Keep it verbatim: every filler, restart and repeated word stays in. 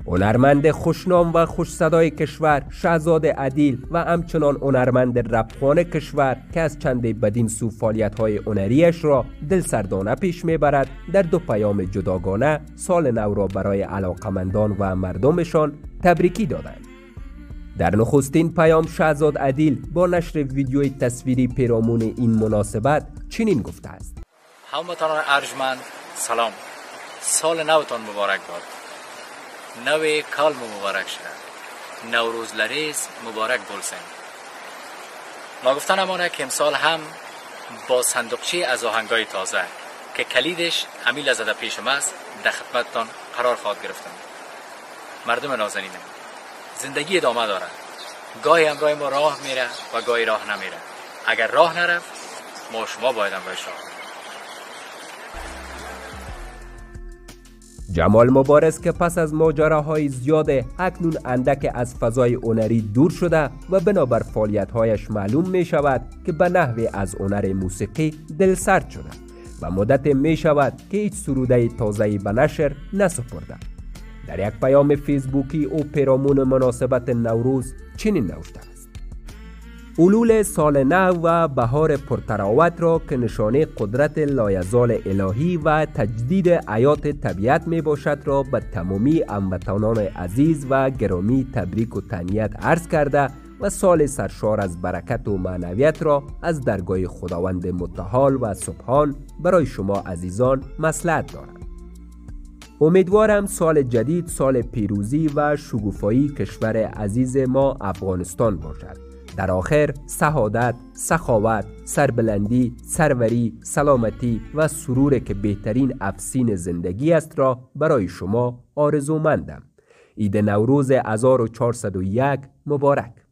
هنرمند خوشنام و خوش صدای کشور شهزاد عدیل و همچنان هنرمند رپخوان کشور که از چند بدین سو فعالیت‌های هنریش را دلسردانه پیش میبرد، در دو پیام جداگانه سال نو را برای علاقمندان و مردمشان تبریکی دادند. در نخستین پیام شهزاد عدیل با نشر ویدیوی تصویری پیرامون این مناسبت چنین گفته است: هموطنان ارجمند سلام، سال نوتان مبارک باد. نوی کال مبارک شد، نوروز لریز مبارک بولسن. ناگفتن امانه که امسال هم با صندوقچه از آهنگای تازه که کلیدش امیل زده پیشم است در خدمتتان قرار خواهد گرفتم. مردم نازنینم، زندگی ادامه دارد. گاهی همراه ما راه میره و گاهی راه نمیره. اگر راه نرفت ما شما باید همراهش راه. جمال مبارز که پس از ماجراهای زیاد اکنون اندک از فضای هنری دور شده و بنابر فعالیت‌هایش معلوم می شود که به نحوی از هنر موسیقی دلسرد شده و مدت می شود که هیچ سروده تازه‌ای به نشر نسپرده. در یک پیام فیسبوکی او پیرامون مناسبت نوروز چنین نوشته است: حلول سال نو و بهار پرتراوت را که نشانه قدرت لایزال الهی و تجدید حیات طبیعت می باشد را به تمامی هموطنان عزیز و گرامی تبریک و تهنیت عرض کرده و سال سرشار از برکت و معنویت را از درگاه خداوند متعال و سبحان برای شما عزیزان مصلحت دارد. امیدوارم سال جدید سال پیروزی و شکوفایی کشور عزیز ما افغانستان باشد. در آخر سعادت، سخاوت، سربلندی، سروری، سلامتی و سرور که بهترین افسین زندگی است را برای شما آرزومندم. عید نوروز هزار و چهارصد و یک مبارک.